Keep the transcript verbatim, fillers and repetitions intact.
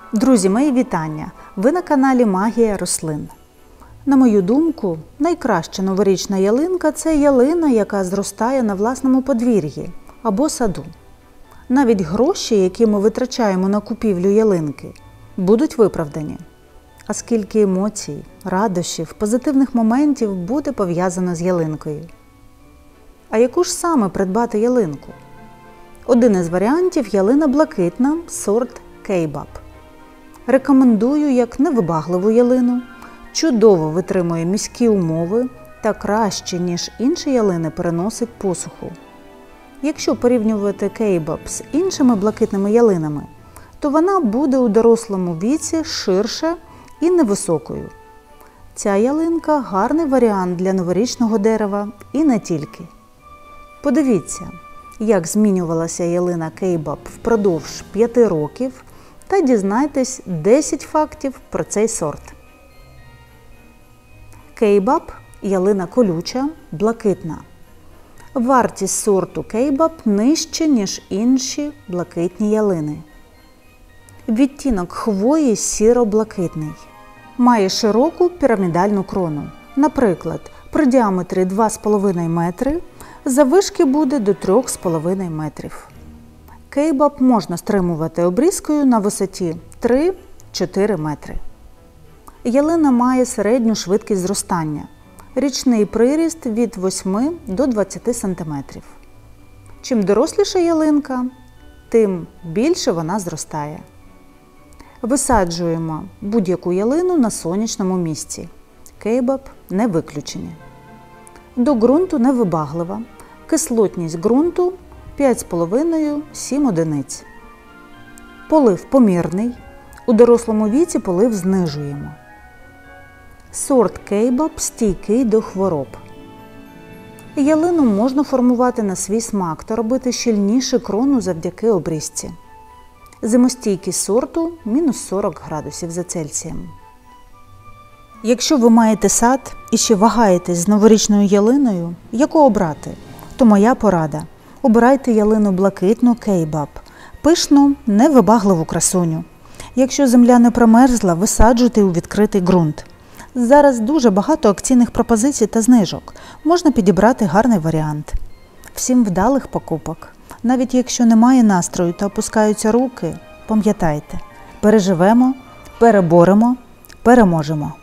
Друзі, мої вітання! Ви на каналі Магія рослин. На мою думку, найкраща новорічна ялинка – це ялина, яка зростає на власному подвір'ї або саду. Навіть гроші, які ми витрачаємо на купівлю ялинки, будуть виправдані. А скільки емоцій, радощів, позитивних моментів буде пов'язано з ялинкою. А яку ж саме придбати ялинку? Один із варіантів – ялина блакитна, сорт Кейбап. Рекомендую як невибагливу ялину, чудово витримує міські умови та краще, ніж інші ялини, переносить посуху. Якщо порівнювати Кейбап з іншими блакитними ялинами, то вона буде у дорослому віці ширше і невисокою. Ця ялинка – гарний варіант для новорічного дерева і не тільки. Подивіться, як змінювалася ялина Кейбап впродовж п'яти років, та дізнайтесь десять фактів про цей сорт. Кейбап – ялина колюча, блакитна. Вартість сорту Кейбап нижче, ніж інші блакитні ялини. Відтінок хвої сіро-блакитний. Має широку пірамідальну крону. Наприклад, при діаметрі два з половиною метри, заввишки буде до трьох з половиною метрів. Кейбап можна стримувати обрізкою на висоті три-чотири метри. Ялина має середню швидкість зростання. Річний приріст від восьми до двадцяти сантиметрів. Чим доросліша ялинка, тим більше вона зростає. Висаджуємо будь-яку ялину на сонячному місці. Кейбап не виключення. До ґрунту невибаглива. Кислотність ґрунту п'ять з половиною - сім одиниць. Полив помірний. У дорослому віці полив знижуємо. Сорт Кейбап стійкий до хвороб. Ялину можна формувати на свій смак та робити щільніше крону завдяки обрізці. Зимостійкість сорту – мінус сорок градусів за Цельсієм. Якщо ви маєте сад і ще вагаєтесь з новорічною ялиною, яку обрати, то моя порада – обирайте ялину блакитну Кейбап, пишну, невибагливу красуню. Якщо земля не промерзла, висаджуйте у відкритий ґрунт. Зараз дуже багато акційних пропозицій та знижок. Можна підібрати гарний варіант. Всім вдалих покупок. Навіть якщо немає настрою та опускаються руки, пам'ятайте – переживемо, переборемо, переможемо.